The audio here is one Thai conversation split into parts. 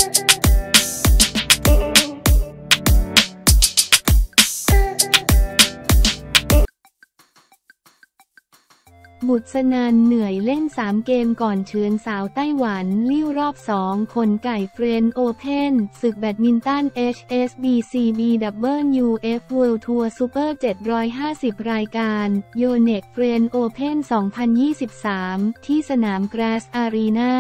บุษนันท์เหนื่อยเล่น3เกมก่อนเฉือนสาวไต้หวันลิ่วรอบ2คนไก่เฟรนช์โอเพ่นศึกแบดมินตัน HSBC BWF World Tour Super 750รายการโยเน็กเฟรนช์โอเพ่น2023ที่สนามแกรสอารีนา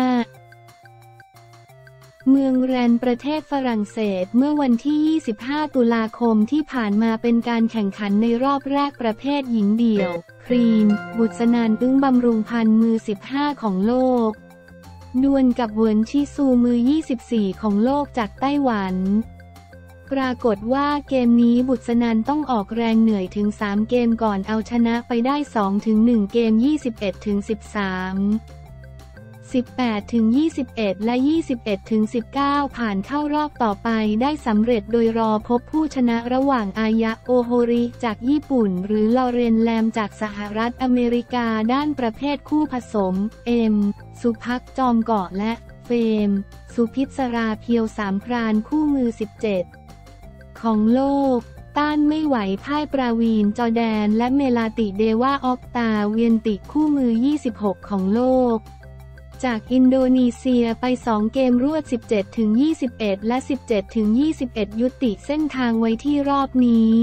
เมืองแรนประเทศฝรั่งเศสเมื่อวันที่25ตุลาคมที่ผ่านมาเป็นการแข่งขันในรอบแรกประเภทหญิงเดี่ยวครีมบุษนันท์ อึ้งบำรุงพันธ์มือ15ของโลกดวลกับเหวินชิซูมือ24ของโลกจากไต้หวันปรากฏว่าเกมนี้บุษนันท์ต้องออกแรงเหนื่อยถึง3เกมก่อนเอาชนะไปได้ 2-1 เกม 21-13 18-21 และ 21-19 ผ่านเข้ารอบต่อไปได้สำเร็จโดยรอพบผู้ชนะระหว่างอายะโอโฮริจากญี่ปุ่นหรือลอเรนแลมจากสหรัฐอเมริกาด้านประเภทคู่ผสมสุภักดิ์จอมเกาะและเฟมสุพิศราเพียวสามพรานคู่มือ17ของโลกต้านไม่ไหวพ่ายปราวีนจอแดนและเมลาติเดวาออกตาเวียนติคู่มือ26ของโลกจากอินโดนีเซียไป2เกมรวด 17-21 และ 17-21 ยุติเส้นทางไว้ที่รอบนี้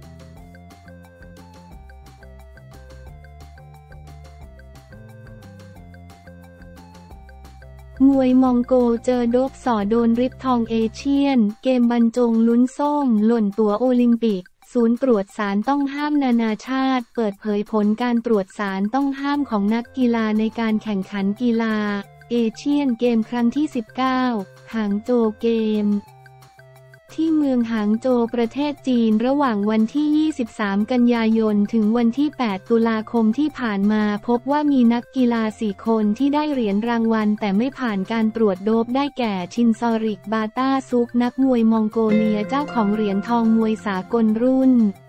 มวยมองโกเจอโดบสอโดนริบทองเอเชียนเกมบรรจงลุ้นส้มหล่นตั๋วโอลิมปิกศูนย์ตรวจสารต้องห้ามนานาชาติเปิดเผยผลการตรวจสารต้องห้ามของนักกีฬาในการแข่งขันกีฬาเอเชียนเกมครั้งที่19หางโจวเกมที่เมืองหางโจวประเทศจีนระหว่างวันที่23กันยายนถึงวันที่8ตุลาคมที่ผ่านมาพบว่ามีนักกีฬา4คนที่ได้เหรียญรางวัลแต่ไม่ผ่านการตรวจโดปได้แก่ชินซอริกบาต้าซุกนักมวยมองโกเลียเจ้าของเหรียญทองมวยสากลรุ่น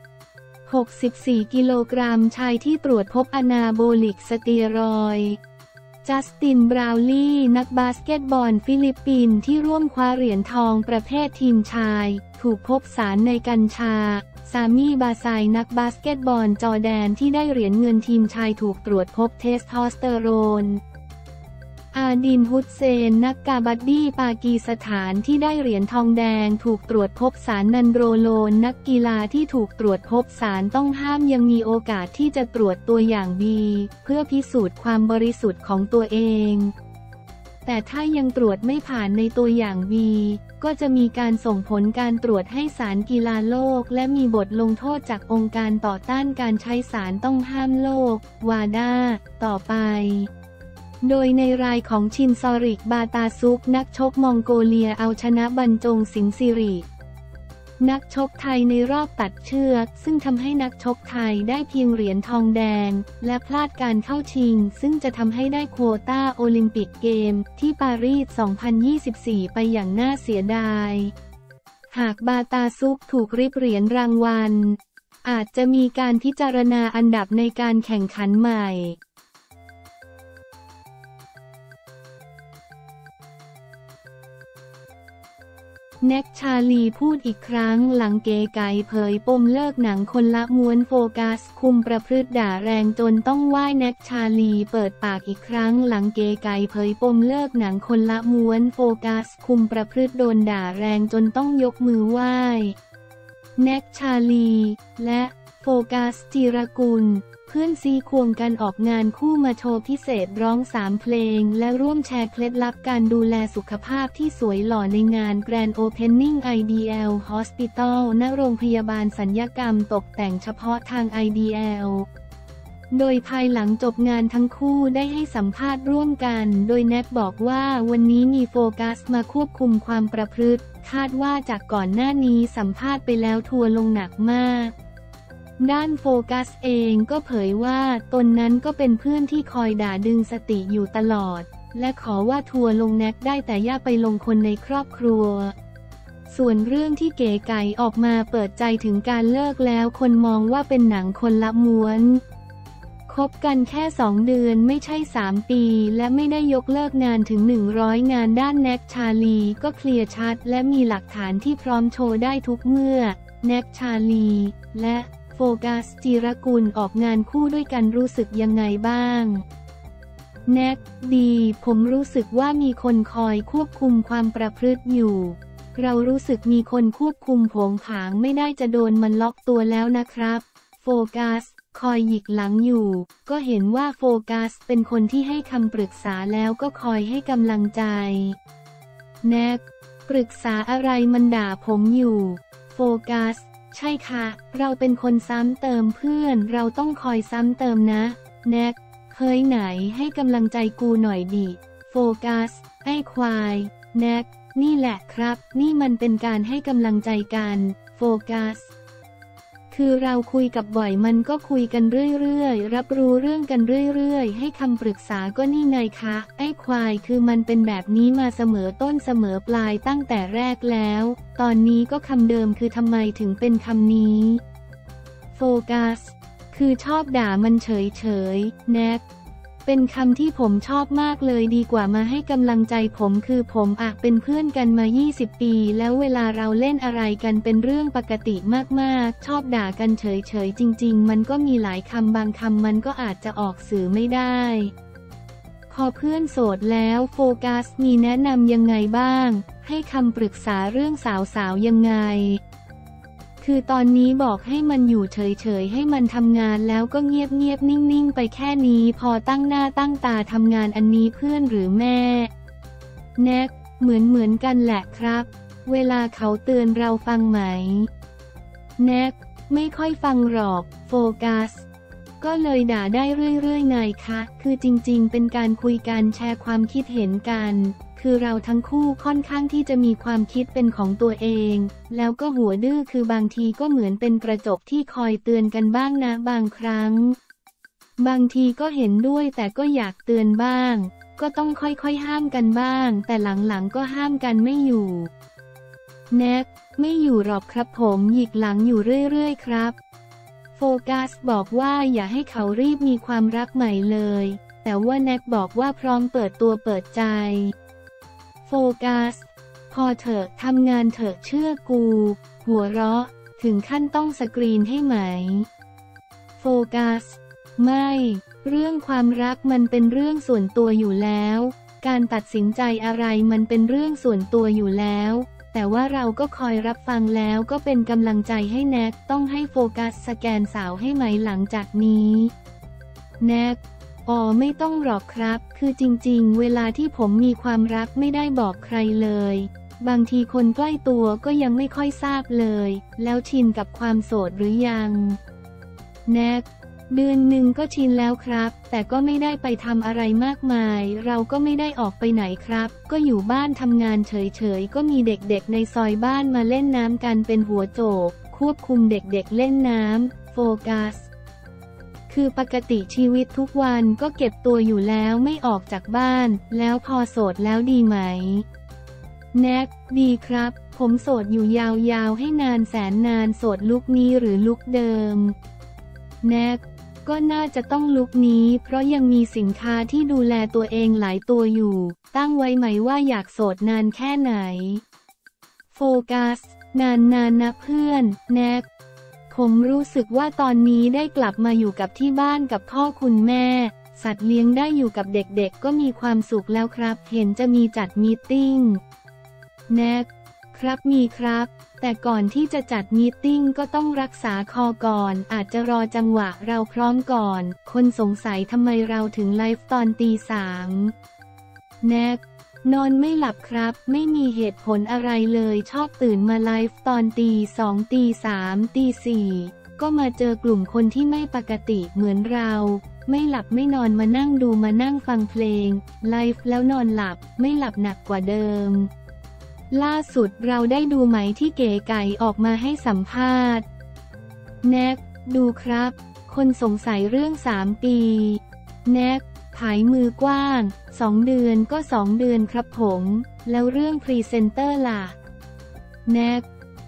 64กิโลกรัมชายที่ตรวจพบอนาโบลิกสเตียรอยด์จัสตินบราวลี่นักบาสเกตบอลฟิลิปปินส์ที่ร่วมคว้าเหรียญทองประเภททีมชายถูกพบสารในกัญชาซามี่บาไซนักบาสเกตบอลจอร์แดนที่ได้เหรียญเงินทีมชายถูกตรวจพบเทสโทสเตอโรนอาดินฮุสเซนนักกาบัดดี้ปากีสถานที่ได้เหรียญทองแดงถูกตรวจพบสารนันโดรโลนนักกีฬาที่ถูกตรวจพบสารต้องห้ามยังมีโอกาสที่จะตรวจตัวอย่างบีเพื่อพิสูจน์ความบริสุทธิ์ของตัวเองแต่ถ้ายังตรวจไม่ผ่านในตัวอย่างบีก็จะมีการส่งผลการตรวจให้ศาลกีฬาโลกและมีบทลงโทษจากองค์การต่อต้านการใช้สารต้องห้ามโลกวาดาต่อไปโดยในรายของชินซอริกบาตาซุกนักชกมองโกเลียเอาชนะบรรจงสิงห์สิรินักชกไทยในรอบตัดเชือกซึ่งทำให้นักชกไทยได้เพียงเหรียญทองแดงและพลาดการเข้าชิงซึ่งจะทำให้ได้โควต้าโอลิมปิกเกมที่ปารีส 2024 ไปอย่างน่าเสียดายหากบาตาซุกถูกริบเหรียญรางวัลอาจจะมีการพิจารณาอันดับในการแข่งขันใหม่แน็กชาลีพูดอีกครั้งหลังเก๋ไก๋เผยปมเลิกหนังคนละม้วนโฟกัสคุมประพฤติด่าแรงจนต้องไหว้แน็กชาลีเปิดปากอีกครั้งหลังเก๋ไก๋เผยปมเลิกหนังคนละม้วนโฟกัสคุมประพฤติโดนด่าแรงจนต้องยกมือไหว้แน็กชาลีและโฟกัสจิรกุลเพื่อนซีควงกันออกงานคู่มาโชว์พิเศษร้อง3เพลงและร่วมแชร์เคล็ดลับการดูแลสุขภาพที่สวยหล่อในงาน Grand Opening IDL Hospital ณ โรงพยาบาลศัลยกรรมตกแต่งเฉพาะทาง IDL โดยภายหลังจบงานทั้งคู่ได้ให้สัมภาษณ์ร่วมกันโดยแน็กบอกว่าวันนี้มีโฟกัสมาควบคุมความประพฤติคาดว่าจากก่อนหน้านี้สัมภาษณ์ไปแล้วทัวร์ลงหนักมากด้านโฟกัสเองก็เผยว่าตนนั้นก็เป็นเพื่อนที่คอยด่าดึงสติอยู่ตลอดและขอว่าทัวร์ลงแน็กได้แต่อย่าไปลงคนในครอบครัวส่วนเรื่องที่เก๋ไก๋ออกมาเปิดใจถึงการเลิกแล้วคนมองว่าเป็นหนังคนละม้วนคคบกันแค่2 เดือนไม่ใช่3 ปีและไม่ได้ยกเลิกงานถึง100 งานด้านแน็กชาลีก็เคลียร์ชัดและมีหลักฐานที่พร้อมโชว์ได้ทุกเมื่อแน็กชาลีและโฟกัสจิรกุลออกงานคู่ด้วยกันรู้สึกยังไงบ้างแน็กดีผมรู้สึกว่ามีคนคอยควบคุมความประพฤติอยู่เรารู้สึกมีคนควบคุมโผงผางไม่ได้จะโดนมันล็อกตัวแล้วนะครับโฟกัสคอยหยิกหลังอยู่ก็เห็นว่าโฟกัสเป็นคนที่ให้คำปรึกษาแล้วก็คอยให้กำลังใจแน็กปรึกษาอะไรมันด่าผมอยู่โฟกัสใช่ค่ะเราเป็นคนซ้ำเติมเพื่อนเราต้องคอยซ้ำเติมนะแน็กเฮ้ยไหนให้กำลังใจกูหน่อยดิโฟกัสไอ้ควายแน็กนี่แหละครับนี่มันเป็นการให้กำลังใจกันโฟกัสคือเราคุยกับบ่อยมันก็คุยกันเรื่อยๆรับรู้เรื่องกันเรื่อยๆให้คำปรึกษาก็นี่ไงคะไอ้ควายคือมันเป็นแบบนี้มาเสมอต้นเสมอปลายตั้งแต่แรกแล้วตอนนี้ก็คำเดิมคือทำไมถึงเป็นคำนี้โฟกัสคือชอบด่ามันเฉยๆแน็กเป็นคำที่ผมชอบมากเลยดีกว่ามาให้กำลังใจผมคือผมเป็นเพื่อนกันมา20 ปีแล้วเวลาเราเล่นอะไรกันเป็นเรื่องปกติมากๆชอบด่ากันเฉยๆจริงๆมันก็มีหลายคำบางคำมันก็อาจจะออกสื่อไม่ได้พอเพื่อนโสดแล้วโฟกัสมีแนะนำยังไงบ้างให้คำปรึกษาเรื่องสาวๆยังไงคือตอนนี้บอกให้มันอยู่เฉยๆให้มันทำงานแล้วก็เงียบๆนิ่งๆไปแค่นี้พอตั้งหน้าตั้งตาทำงานอันนี้เพื่อนหรือแม่แน็กเหมือนกันแหละครับเวลาเขาเตือนเราฟังไหมแน็กไม่ค่อยฟังหรอกโฟกัสก็เลยด่าได้เรื่อยๆไงคะคือจริงๆเป็นการคุยกันแชร์ความคิดเห็นกันคือเราทั้งคู่ค่อนข้างที่จะมีความคิดเป็นของตัวเองแล้วก็หัวดื้อคือบางทีก็เหมือนเป็นกระจกที่คอยเตือนกันบ้างนะบางครั้งบางทีก็เห็นด้วยแต่ก็อยากเตือนบ้างก็ต้องค่อยๆห้ามกันบ้างแต่หลังๆก็ห้ามกันไม่อยู่แน็กไม่อยู่หรอกครับผมหยิกหลังอยู่เรื่อยๆครับโฟกัสบอกว่าอย่าให้เขารีบมีความรักใหม่เลยแต่ว่าแน็กบอกว่าพร้อมเปิดตัวเปิดใจโฟกัสพอเถอะทำงานเถอะเชื่อกูหัวเราะถึงขั้นต้องสกรีนให้ไหมโฟกัสไม่เรื่องความรักมันเป็นเรื่องส่วนตัวอยู่แล้วการตัดสินใจอะไรมันเป็นเรื่องส่วนตัวอยู่แล้วแต่ว่าเราก็คอยรับฟังแล้วก็เป็นกำลังใจให้แน็กต้องให้โฟกัสสแกนสาวให้ไหมหลังจากนี้แน็กไม่ต้องหรอกครับคือจริงๆเวลาที่ผมมีความรักไม่ได้บอกใครเลยบางทีคนใกล้ตัวก็ยังไม่ค่อยทราบเลยแล้วชินกับความโสดหรือยังแน็กเดือนหนึ่งก็ชินแล้วครับแต่ก็ไม่ได้ไปทำอะไรมากมายเราก็ไม่ได้ออกไปไหนครับก็อยู่บ้านทำงานเฉยๆก็มีเด็กๆในซอยบ้านมาเล่นน้ำกันเป็นหัวโจกควบคุมเด็กๆเล่นน้ำโฟกัสคือปกติชีวิตทุกวันก็เก็บตัวอยู่แล้วไม่ออกจากบ้านแล้วพอโสดแล้วดีไหมแน็กดีครับผมโสดอยู่ยาวๆให้นานแสนนานโสดลุคนี้หรือลุคเดิมแน็กก็น่าจะต้องลุคนี้เพราะยังมีสินค้าที่ดูแลตัวเองหลายตัวอยู่ตั้งไว้ไหมว่าอยากโสดนานแค่ไหนโฟกัสนานนะเพื่อนแน็กผมรู้สึกว่าตอนนี้ได้กลับมาอยู่กับที่บ้านกับพ่อคุณแม่สัตว์เลี้ยงได้อยู่กับเด็กๆก็มีความสุขแล้วครับเห็นจะมีจัดมีตติ้งแน็กครับมีครับแต่ก่อนที่จะจัดมีตติ้งก็ต้องรักษาคอก่อนอาจจะรอจังหวะเราพร้อมก่อนคนสงสัยทำไมเราถึงไลฟ์ตอนตี 3แน็กนอนไม่หลับครับไม่มีเหตุผลอะไรเลยชอบตื่นมาไลฟ์ตอนตี 2ตี 3ตี 4ก็มาเจอกลุ่มคนที่ไม่ปกติเหมือนเราไม่หลับไม่นอนมานั่งดูมานั่งฟังเพลงไลฟ์แล้วนอนหลับไม่หลับหนักกว่าเดิมล่าสุดเราได้ดูไหมที่เก๋ไก่ออกมาให้สัมภาษณ์แน็กดูครับคนสงสัยเรื่อง3 ปีแน็กผายมือกว้าง2 เดือนก็2 เดือนครับผมแล้วเรื่องพรีเซนเตอร์ล่ะแน็ก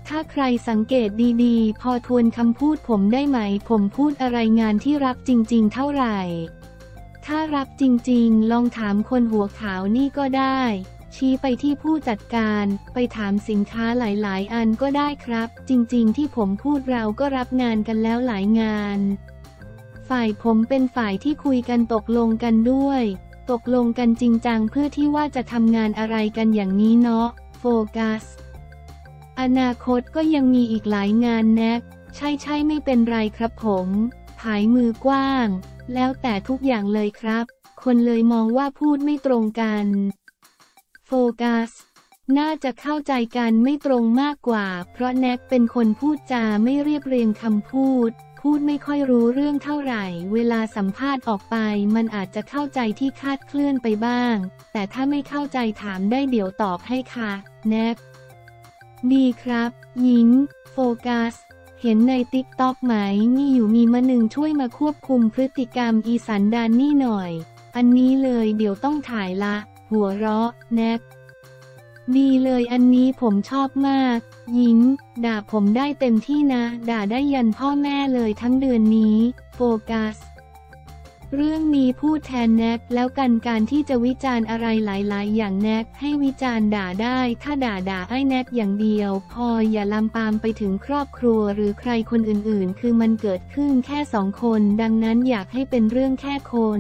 ถ้าใครสังเกตดีๆพอทวนคำพูดผมได้ไหมผมพูดอะไรงานที่รับจริงๆเท่าไหร่ถ้ารับจริงๆลองถามคนหัวขาวนี่ก็ได้ชี้ไปที่ผู้จัดการไปถามสินค้าหลายๆอันก็ได้ครับจริงๆที่ผมพูดเราก็รับงานกันแล้วหลายงานฝ่ายผมเป็นฝ่ายที่คุยกันตกลงกันด้วยตกลงกันจริงจังเพื่อที่ว่าจะทำงานอะไรกันอย่างนี้เนาะโฟกัสอนาคตก็ยังมีอีกหลายงานแน็กใช่ไม่เป็นไรครับผมผายมือกว้างแล้วแต่ทุกอย่างเลยครับคนเลยมองว่าพูดไม่ตรงกันโฟกัสน่าจะเข้าใจกันไม่ตรงมากกว่าเพราะแน็กเป็นคนพูดจาไม่เรียบเรียงคำพูดไม่ค่อยรู้เรื่องเท่าไหร่เวลาสัมภาษณ์ออกไปมันอาจจะเข้าใจที่คลาดเคลื่อนไปบ้างแต่ถ้าไม่เข้าใจถามได้เดี๋ยวตอบให้ค่ะแน็กดีครับหญิงโฟกัสเห็นในติ๊กต็อกไหมมีมาหนึ่งช่วยมาควบคุมพฤติกรรมอีสันดานนี่หน่อยอันนี้เลยเดี๋ยวต้องถ่ายละหัวเราะแน็กดีเลยอันนี้ผมชอบมากหญิงด่าผมได้เต็มที่นะด่าได้ยันพ่อแม่เลยทั้งเดือนนี้โฟกัสเรื่องนี้พูดแทนแน็กแล้วกันการที่จะวิจารณ์อะไรหลายๆอย่างแน็กให้วิจารณ์ด่าได้ถ้าด่าไอ้แน็กอย่างเดียวพออย่าลามปามไปถึงครอบครัวหรือใครคนอื่นๆคือมันเกิดขึ้นแค่2 คนดังนั้นอยากให้เป็นเรื่องแค่คน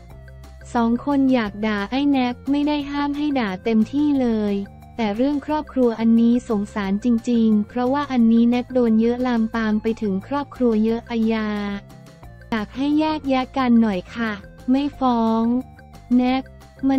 2 คนอยากด่าไอ้แน็กไม่ได้ห้ามให้ด่าเต็มที่เลยแต่เรื่องครอบครัวอันนี้สงสารจริงๆเพราะว่าอันนี้แน็กโดนเยอะลามปามไปถึงครอบครัวเยอะอยากให้แยกแยะกันหน่อยค่ะไม่ฟ้องแน็กมัน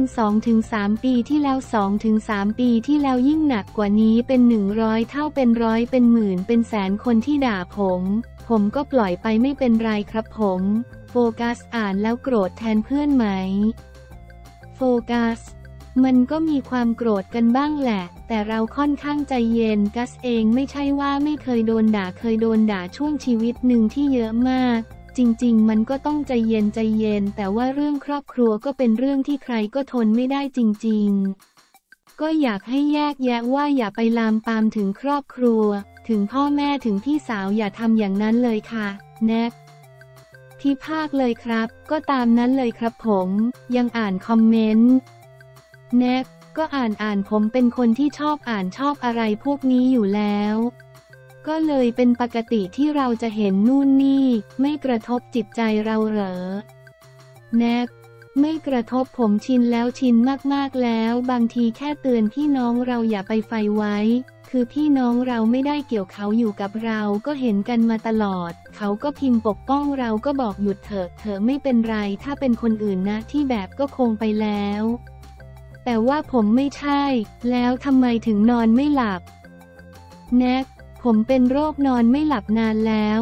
2-3 ปีที่แล้ว 2-3 ปีที่แล้วยิ่งหนักกว่านี้เป็น100 เท่าเป็นร้อยเป็นหมื่นเป็นแสนคนที่ด่าผมก็ปล่อยไปไม่เป็นไรครับผมโฟกัสอ่านแล้วโกรธแทนเพื่อนไหมโฟกัสมันก็มีความโกรธกันบ้างแหละแต่เราค่อนข้างใจเย็นกัสเองไม่ใช่ว่าไม่เคยโดนด่าเคยโดนด่าช่วงชีวิตหนึ่งที่เยอะมากจริงๆมันก็ต้องใจเย็นแต่ว่าเรื่องครอบครัวก็เป็นเรื่องที่ใครก็ทนไม่ได้จริงๆก็อยากให้แยกแยะว่าอย่าไปลามปามถึงครอบครัวถึงพ่อแม่ถึงพี่สาวอย่าทำอย่างนั้นเลยค่ะแน็กที่ภาคเลยครับก็ตามนั้นเลยครับผมยังอ่านคอมเมนต์แน็กก็อ่านผมเป็นคนที่ชอบอ่านชอบอะไรพวกนี้อยู่แล้วก็เลยเป็นปกติที่เราจะเห็นนู่นนี่ไม่กระทบจิตใจเราเหรอแน็กไม่กระทบผมชินแล้วชินมากๆแล้วบางทีแค่เตือนพี่น้องเราอย่าไปไฟไว้คือพี่น้องเราไม่ได้เกี่ยวเขาอยู่กับเราก็เห็นกันมาตลอดเขาก็พิมพ์ปกป้องเราก็บอกหยุดเถอะไม่เป็นไรถ้าเป็นคนอื่นนะที่แบบก็คงไปแล้วแต่ว่าผมไม่ใช่แล้วทำไมถึงนอนไม่หลับแน็กผมเป็นโรคนอนไม่หลับนานแล้ว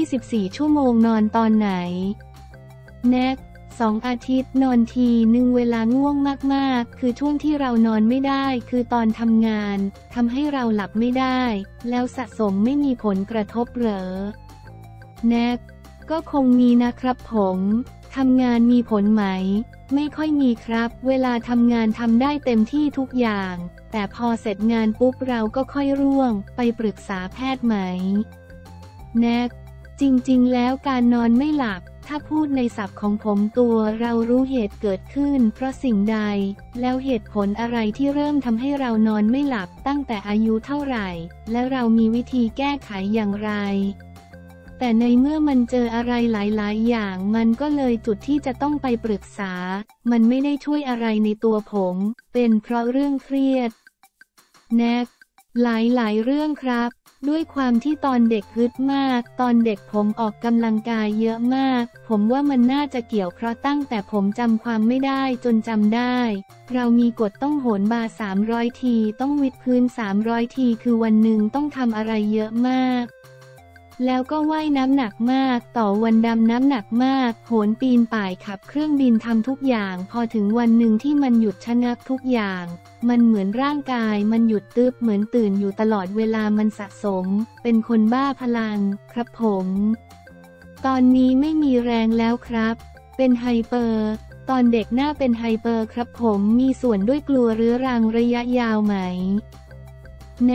24 ชั่วโมงนอนตอนไหนแน็ก2 อาทิตย์นอนทีนึงเวลาง่วงมากๆคือช่วงที่เรานอนไม่ได้คือตอนทำงานทำให้เราหลับไม่ได้แล้วสะสมไม่มีผลกระทบเหรอแน็กก็คงมีนะครับผมทำงานมีผลไหมไม่ค่อยมีครับเวลาทำงานทำได้เต็มที่ทุกอย่างแต่พอเสร็จงานปุ๊บเราก็ค่อยร่วงไปปรึกษาแพทย์ไหมแน็กจริงๆแล้วการนอนไม่หลับถ้าพูดในศัพท์ของผมตัวเรารู้เหตุเกิดขึ้นเพราะสิ่งใดแล้วเหตุผลอะไรที่เริ่มทำให้เรานอนไม่หลับตั้งแต่อายุเท่าไหร่และเรามีวิธีแก้ไขอย่างไรแต่ในเมื่อมันเจออะไรหลายๆอย่างมันก็เลยจุดที่จะต้องไปปรึกษามันไม่ได้ช่วยอะไรในตัวผมเป็นเพราะเรื่องเครียดแน็กหลายเรื่องครับด้วยความที่ตอนเด็กฮึดมากตอนเด็กผมออกกำลังกายเยอะมากผมว่ามันน่าจะเกี่ยวเพราะตั้งแต่ผมจำความไม่ได้จนจำได้เรามีกฎต้องโหนบาร์300 ทีต้องวิดพื้น300 ทีคือวันหนึ่งต้องทำอะไรเยอะมากแล้วก็ว่ายน้ำหนักมากต่อวันดำน้ำหนักมากโหนปีนป่ายขับเครื่องบินทำทุกอย่างพอถึงวันหนึ่งที่มันหยุดชะงักทุกอย่างมันเหมือนร่างกายมันหยุดตึ๊บเหมือนตื่นอยู่ตลอดเวลามันสะสมเป็นคนบ้าพลังครับผมตอนนี้ไม่มีแรงแล้วครับเป็นไฮเปอร์ตอนเด็กหน้าเป็นไฮเปอร์ครับผมมีส่วนด้วยกลัวเรื้อรังระยะยาวไหมแน็ก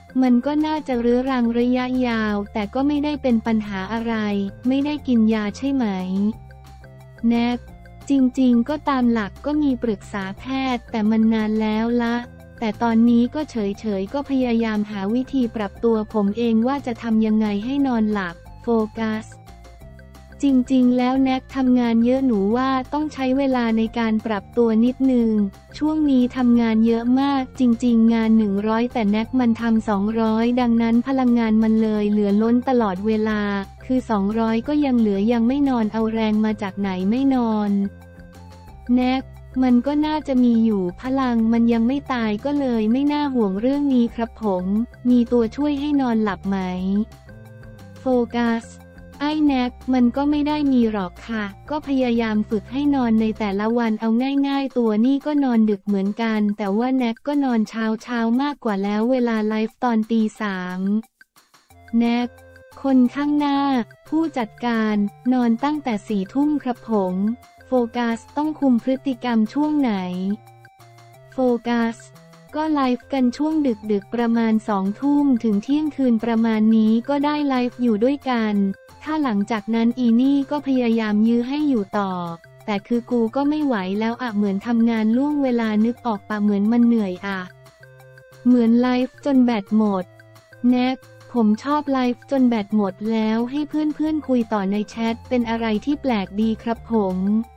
มันก็น่าจะเรื้อรังระยะยาวแต่ก็ไม่ได้เป็นปัญหาอะไรไม่ได้กินยาใช่ไหมแนกจริงๆก็ตามหลักก็มีปรึกษาแพทย์แต่มันนานแล้วละแต่ตอนนี้ก็เฉยๆก็พยายามหาวิธีปรับตัวผมเองว่าจะทำยังไงให้นอนหลับโฟกัสจริงๆแล้วแน็กทำงานเยอะหนูว่าต้องใช้เวลาในการปรับตัวนิดนึงช่วงนี้ทำงานเยอะมากจริงๆงาน100แต่แน็กมันทำ200ดังนั้นพลังงานมันเลยเหลือล้นตลอดเวลาคือ200ก็ยังเหลือยังไม่นอนเอาแรงมาจากไหนไม่นอนแน็กมันก็น่าจะมีอยู่พลังมันยังไม่ตายก็เลยไม่น่าห่วงเรื่องนี้ครับผมมีตัวช่วยให้นอนหลับไหมโฟกัสไอ้แน็กมันก็ไม่ได้มีหรอกค่ะก็พยายามฝึกให้นอนในแต่ละวันเอาง่ายๆตัวนี่ก็นอนดึกเหมือนกันแต่ว่าแน็กก็นอนเช้ามากกว่าแล้วเวลาไลฟ์ตอนตี 3แน็กคนข้างหน้าผู้จัดการนอนตั้งแต่4 ทุ่มครับผมโฟกัสต้องคุมพฤติกรรมช่วงไหนโฟกัสก็ไลฟ์กันช่วงดึกประมาณ2 ทุ่มถึงเที่ยงคืนประมาณนี้ก็ได้ไลฟ์อยู่ด้วยกันถ้าหลังจากนั้นอีนี่ก็พยายามยื้อให้อยู่ต่อแต่คือกูก็ไม่ไหวแล้วอะเหมือนทำงานล่วงเวลานึกออกปะเหมือนมันเหนื่อยอะเหมือนไลฟ์จนแบตหมดแน็กผมชอบไลฟ์จนแบตหมดแล้วให้เพื่อนๆคุยต่อในแชทเป็นอะไรที่แปลกดีครับผม